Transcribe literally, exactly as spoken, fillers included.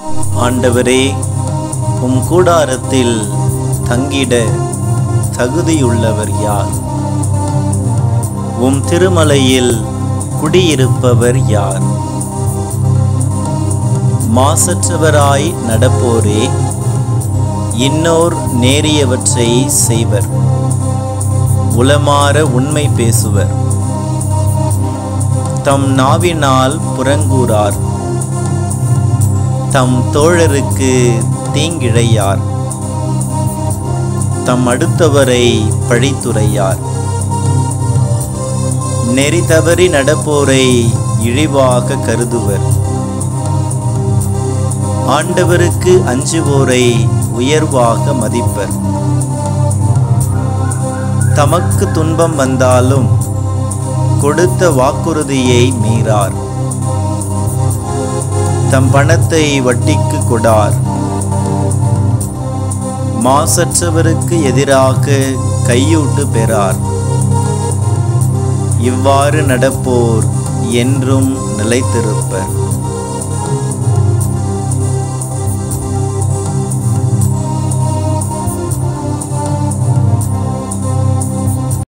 ஆண்டவரே, உம் கூடாரத்தில் தங்கிட தகுதியுள்ளவர் யார்? உம் திருமலையில் குடியிருப்பவர் யார்? மாசற்றவராய் நடப்போரே, இன்னோர் நேரியவற்றை செய்வர், உளமாற உண்மை பேசுவர், தம் நாவினால் புறங்கூறார், தம் தோழருக்கு தீங்கிழையார், தம் அடுத்தவரை பழித்துரையார், நெறி தவறி நடப்போரை இழிவாக கருதுவர், ஆண்டவருக்கு அஞ்சுவோரை உயர்வாக மதிப்பர், தமக்கு துன்பம் வந்தாலும் கொடுத்த வாக்குறுதியை மீறார், தம் பணத்தை வட்டிக்கு கொடார், மாசற்றவருக்கு எதிராக கையூட்டு பெறார். இவ்வாறு நடப்போர் என்றும் நிலைத்திருப்பர்.